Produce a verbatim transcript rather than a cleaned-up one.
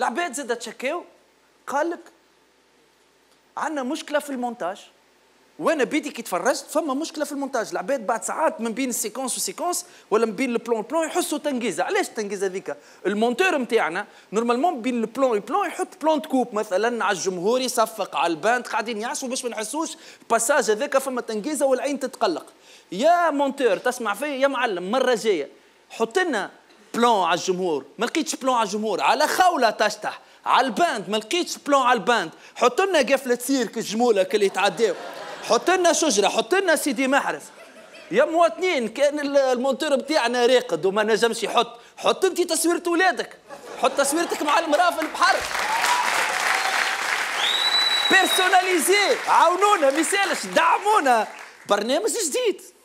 العباد زادت تشكاو قال لك عندنا مشكله في المونتاج. وانا بيدي كي تفرجت فما مشكله في المونتاج، العباد بعد ساعات من بين السيكونس والسيكونس ولا من بين البلون والبلون يحسوا تنقيزه. علاش التنقيزه هذيك؟ المونتور نتاعنا نورمالمون بين البلون والبلون يحط بلون كوب مثلا على الجمهور يصفق على الباند قاعدين يعصوا باش ما نحسوش الباساج هذاك فما تنقيزه والعين تتقلق. يا مونتور تسمع فيا يا معلم، مره جايه حط لنا بلون على الجمهور، ما لقيتش بلون على الجمهور، على خوله تشطح على الباند ما لقيتش بلون على الباند، حط لنا قفله سيرك الجموله اللي يتعداو، حط لنا شجره، حط لنا سيدي محرز. يا مواطنين كان المونتور بتاعنا راقد وما نجمش يحط، حط انت تصويره ولادك، حط تصويرتك مع المراه في البحر. بيرسوناليزي، عاونونا ما يسالش، دعمونا برنامج جديد.